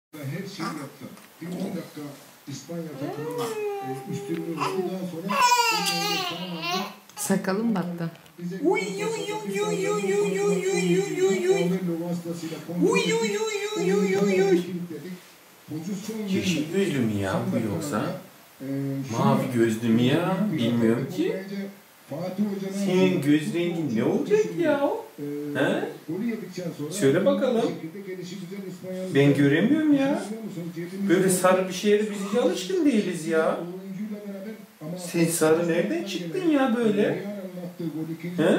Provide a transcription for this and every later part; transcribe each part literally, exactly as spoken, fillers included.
Her şeyi yaptı. Bir on dakika İspanya takımının e, üstünlüğü oldu. Daha sonra o tamamlandı. Sakalım battı. Uy uy uy uy uy uy uy uy uy uy uy. Uy uy uy uy uy uy. Yeşil gözlü mü ya bu yoksa? Mavi gözlü mü ya? Bilmiyorum ki. Senin göz rengin ne olacak ya? He? Söyle bakalım. Ben göremiyorum ya. Böyle sarı bir şeye de biz hiç alışkın değiliz ya. Sen sarı nereden çıktın ya böyle? He?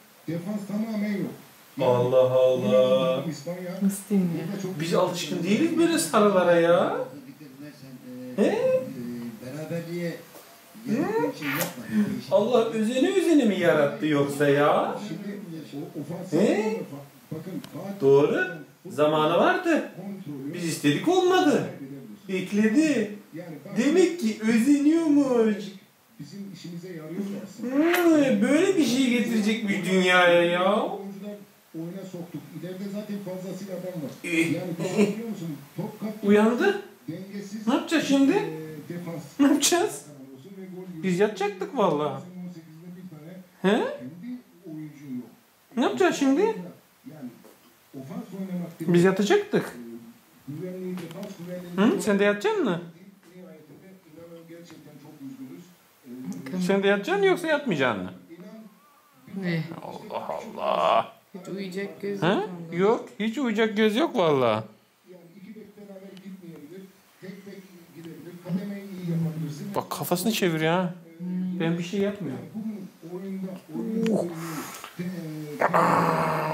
Allah Allah. Nasıl diyeyim ya? Biz alışkın değiliz böyle sarılara ya. He? Allah özene özene mi yarattı yoksa ya? He? Doğru. Zamanı vardı. Biz istedik olmadı. Bekledi. Demek ki özeniyormuş. Hmm, böyle bir şey getirecekmiş dünyaya ya. Oyuna soktuk. İleride zaten fazlasıyla adam var. Yani biliyor musun? Top kaptı. Uyandı. Dengesiz. Ne yapacağız şimdi? E, defans. Ne yapacağız? Biz yatacaktık vallahi. He? Ne yapacağız şimdi? Biz yatacaktık. Hı? Sen de yatacaksın mı? Sen de yatacaksın yoksa yatmayacaksın mı? Ne? Allah Allah. Hiç uyuyacak göz He? yok. Yok. Hiç uyuyacak göz yok vallahi. Bak kafasını çeviriyor ha. Ben bir şey yapmıyorum.